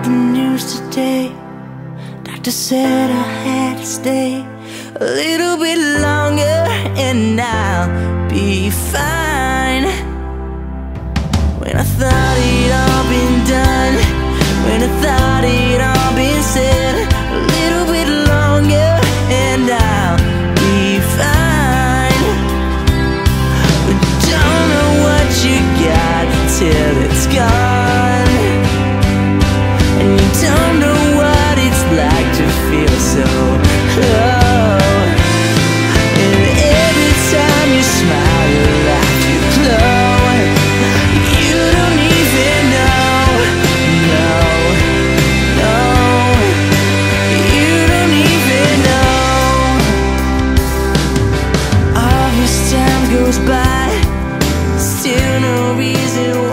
the news today. Doctor said I had to stay a little bit longer and I'll be fine. When I thought it all been done, when I thought it all been said, a little bit longer and I'll be fine. But don't know what you got till it's gone, and you don't know what it's like to feel so low. And every time you smile, you laugh, you glow. You don't even know, no, no. You don't even know. All this time goes by, still no reason why